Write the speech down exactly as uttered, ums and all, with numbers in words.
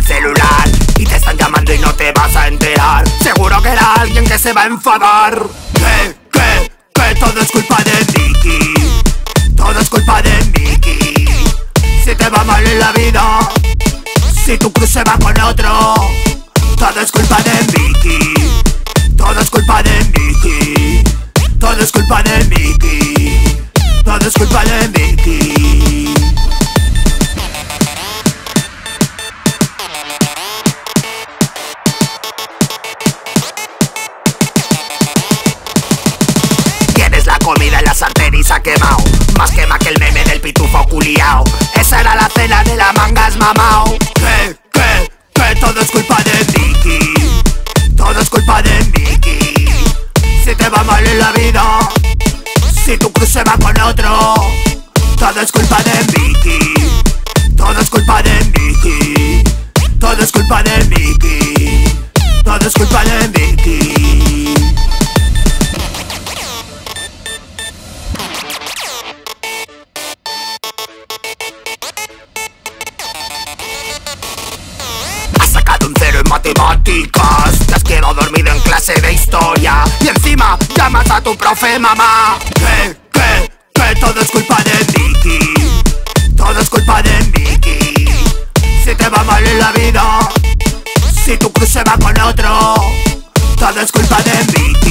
celular y te están llamando y no te vas a enterar. Seguro que era alguien que se va a enfadar. Que, que, que todo es culpa de Miki. Todo es culpa de Miki. Si te va mal en la vida, si tu cruz se va con otro, todo es culpa de Miki. Todo es culpa de Miki. Todo es culpa de Miki. Todo es culpa de Miki. Tienes la comida en la sartén y se ha quemado. Más quema que el meme del pitufo culiao. Esa era la cena de la mangas mamao. Que, que, que todo es culpa de Miki. Todo es culpa de Miki. Si te va mal en la vida, si tu cruz se va con otro, todo es culpa de Miki. Todo es culpa de Miki. Todo es culpa de Miki. Todo es culpa de Miki. Has sacado un cero en matemáticas, te has quedado dormido en clase de historia y encima llamas a tu profe mamá. Que, que, que todo es culpa de Miki. Todo es culpa de Miki. Si te va mal en la vida, si tu cruz se va con otro, todo es culpa de Miki.